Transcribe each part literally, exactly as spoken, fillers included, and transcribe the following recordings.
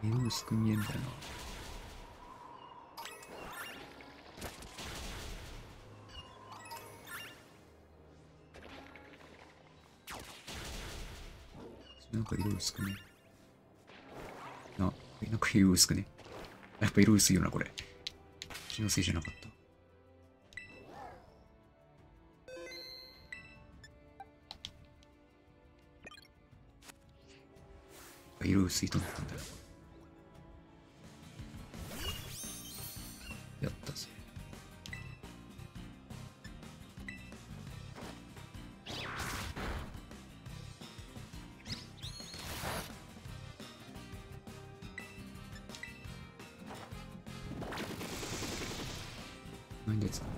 色薄く見えんだよな。なんか色薄くね。あ、なんか色薄くね。やっぱ色薄いよな、これ。気のせいじゃなかった。色薄いと思ったんだよ。やったぜ。何ですか？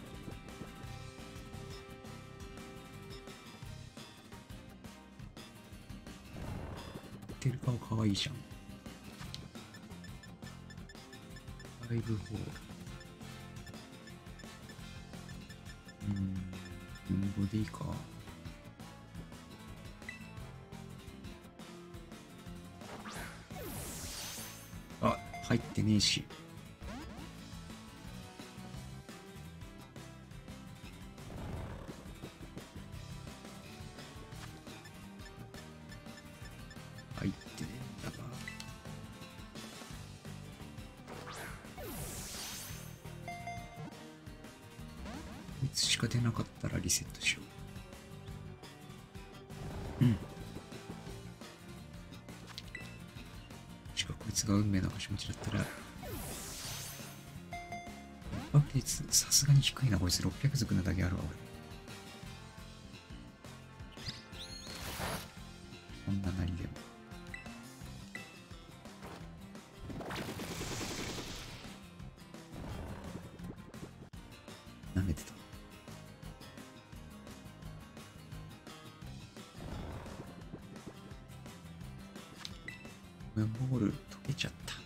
言ってる顔かわいいじゃん。ファイブフォー。うん、ボディか。あ、入ってねえし。入ってねえんだな。こいつしか出なかったらリセットしよう。うん。しかこいつが運命の橋持ちだったら、爆発率さすがに低いな、こいつろっぴゃく族なだけあるわ、俺。こんななりでも。舐めてた。モール溶けちゃった。